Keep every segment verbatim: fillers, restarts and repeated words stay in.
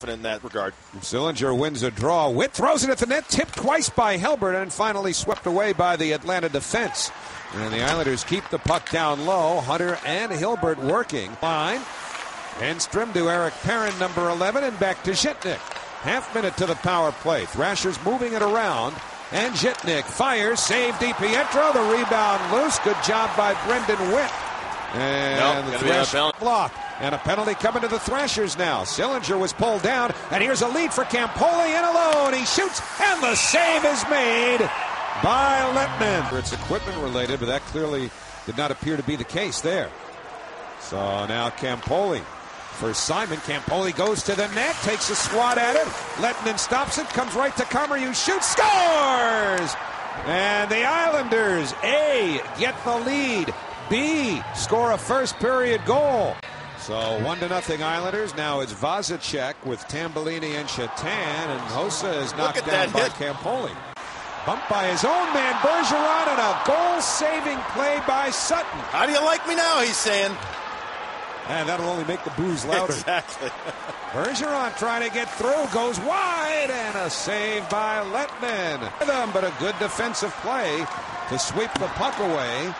in that regard. Sillinger wins a draw. Witt throws it at the net, tipped twice by Hilbert, and finally swept away by the Atlanta defense. And the Islanders keep the puck down low. Hunter and Hilbert working. Line. Enstrom to Eric Perrin, number eleven, and back to Zhitnik. Half minute to the power play. Thrashers moving it around. And Zhitnik fires. Save DiPietro. The rebound loose. Good job by Brendan Witt. And nope, the Thrashers block. And a penalty coming to the Thrashers now. Sillinger was pulled down. And here's a lead for Campoli in alone. He shoots. And the save is made by Lettman. It's equipment related, but that clearly did not appear to be the case there. So now Campoli for Simon. Campoli goes to the net, takes a swat at it. Lettman stops it, comes right to Comrie, who shoots, scores! And the Islanders, A, get the lead. B, score a first period goal. So one to nothing Islanders. Now it's Vazicek with Tambellini and Shatan, and Hossa is knocked down by Campoli. Bumped by his own man, Bergeron, and a goal-saving play by Sutton. How do you like me now, he's saying. And that'll only make the boos louder. Exactly. Bergeron trying to get through, goes wide, and a save by Lettman. But a good defensive play to sweep the puck away.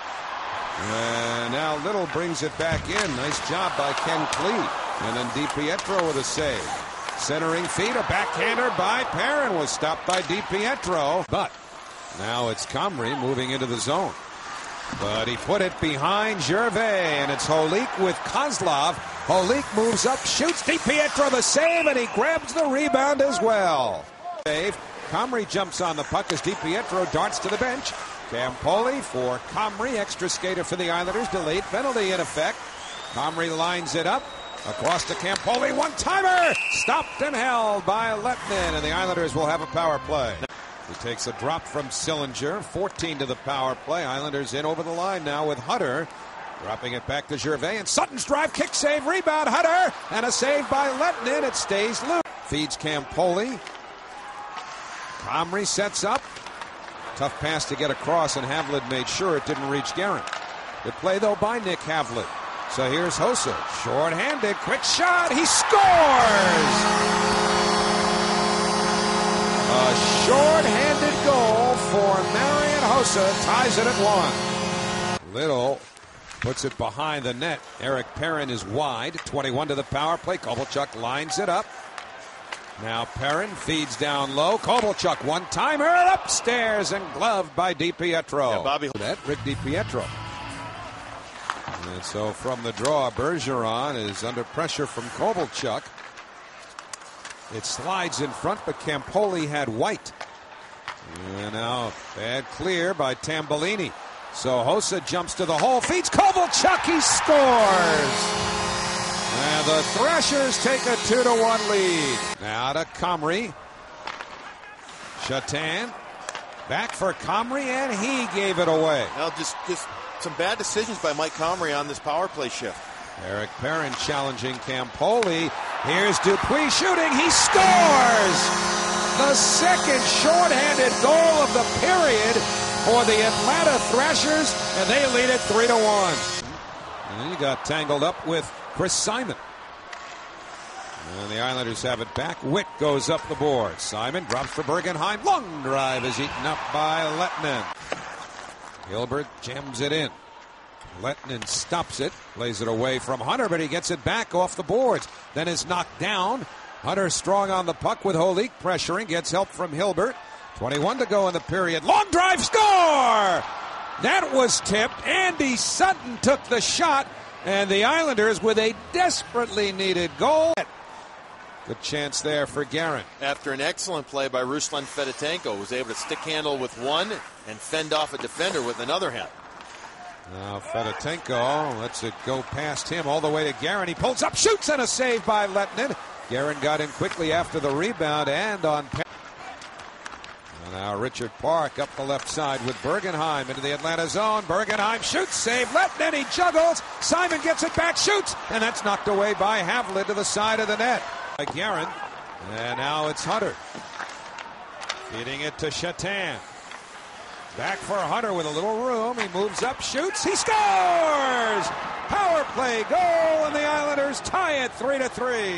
And now Little brings it back in. Nice job by Ken Cleat. And then DiPietro with a save. Centering feed, a backhander by Perrin was stopped by DiPietro. But now it's Comrie moving into the zone. But he put it behind Gervais, and it's Holik with Kozlov. Holik moves up, shoots DiPietro the save, and he grabs the rebound as well. Save. Comrie jumps on the puck as DiPietro darts to the bench. Campoli for Comrie, extra skater for the Islanders. Delayed penalty in effect. Comrie lines it up. Across to Campoli, one-timer! Stopped and held by Lettman, and the Islanders will have a power play. He takes a drop from Sillinger, fourteen to the power play. Islanders in over the line now with Hunter. Dropping it back to Gervais, and Sutton's drive, kick save, rebound, Hunter! And a save by Lettman, it stays loose. Feeds Campoli. Comrie sets up. Tough pass to get across, and Havlid made sure it didn't reach Guerin. Good play, though, by Nick Havlid. So here's Hossa, short-handed, quick shot, he scores! A short-handed goal for Marian Hossa, ties it at one. Little puts it behind the net. Eric Perrin is wide, twenty-one to the power play. Kovalchuk lines it up. Now Perrin feeds down low. Kovalchuk, one-timer, upstairs, and gloved by DiPietro. Yeah, Bobby. That, Rick DiPietro. And so from the draw, Bergeron is under pressure from Kovalchuk. It slides in front, but Campoli had White. And now bad clear by Tambellini. So Hossa jumps to the hole, feeds Kovalchuk, he scores! And the Thrashers take a two to one lead. Now to Comrie. Shatan. Back for Comrie, and he gave it away. Now just, just some bad decisions by Mike Comrie on this power play shift. Eric Perrin challenging Campoli. Here's Dupuis shooting. He scores! The second shorthanded goal of the period for the Atlanta Thrashers, and they lead it three to one. And he got tangled up with Chris Simon. And the Islanders have it back. Witt goes up the board. Simon drops for Bergenheim. Long drive is eaten up by Lettman. Hilbert jams it in. Lettman stops it, plays it away from Hunter, but he gets it back off the boards. Then is knocked down. Hunter strong on the puck with Holik pressuring, gets help from Hilbert. twenty-one to go in the period. Long drive, score! That was tipped. Andy Sutton took the shot, and the Islanders with a desperately needed goal. Good chance there for Guerin. After an excellent play by Ruslan Fedotenko, was able to stick handle with one and fend off a defender with another hand. Now Fedotenko lets it go past him all the way to Guerin. He pulls up, shoots, and a save by Lettman. Guerin got in quickly after the rebound and on. And now Richard Park up the left side with Bergenheim into the Atlanta zone. Bergenheim shoots, save, Lettman, he juggles. Simon gets it back, shoots, and that's knocked away by Havlid to the side of the net. Guerin, and now it's Hunter. Feeding it to Shatan. Back for Hunter with a little room. He moves up, shoots, he scores! Power play goal, and the Islanders tie it three to three.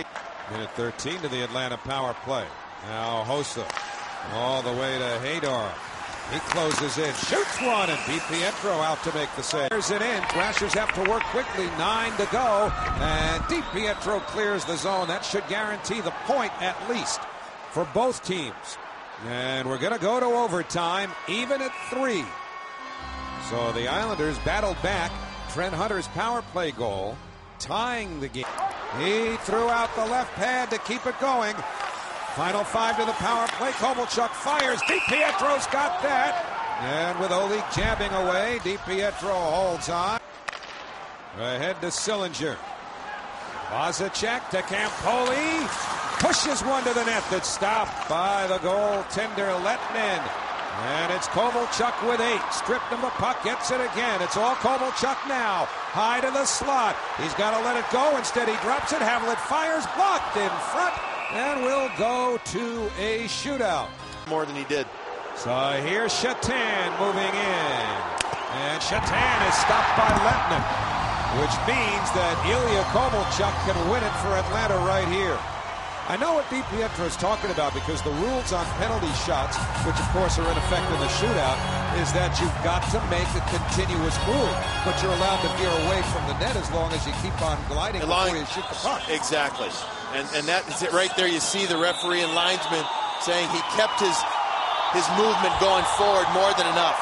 Minute thirteen to the Atlanta power play. Now Hossa all the way to Hadar. He closes in, shoots one, and DiPietro out to make the save. Clears it in. Thrashers have to work quickly. Nine to go, and DiPietro clears the zone. That should guarantee the point at least for both teams. And we're going to go to overtime, even at three. So the Islanders battled back. Trent Hunter's power play goal, tying the game. He threw out the left pad to keep it going. Final five to the power play. Kovalchuk fires. DiPietro's got that. And with Olik jabbing away, DiPietro holds on. Ahead to Sillinger. Vazicek to Campoli. Pushes one to the net that's stopped by the goaltender Letnin. And it's Kovalchuk with eight. Stripped of the puck. Gets it again. It's all Kovalchuk now. High to the slot. He's got to let it go. Instead he drops it. Havlat fires. Blocked in front. And we'll go to a shootout. More than he did. So here's Shatan moving in. And Shatan is stopped by Letnin, which means that Ilya Kovalchuk can win it for Atlanta right here. I know what DiPietro is talking about, because the rules on penalty shots, which of course are in effect in the shootout, is that you've got to make a continuous move, but you're allowed to veer away from the net as long as you keep on gliding before you shoot the puck. Exactly. And and that is it right there. You see the referee and linesman saying he kept his his movement going forward more than enough.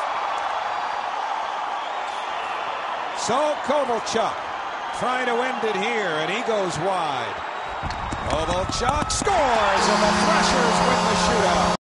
So Kovalchuk trying to end it here, and he goes wide. Kovalchuk scores, and the Thrashers win the shootout.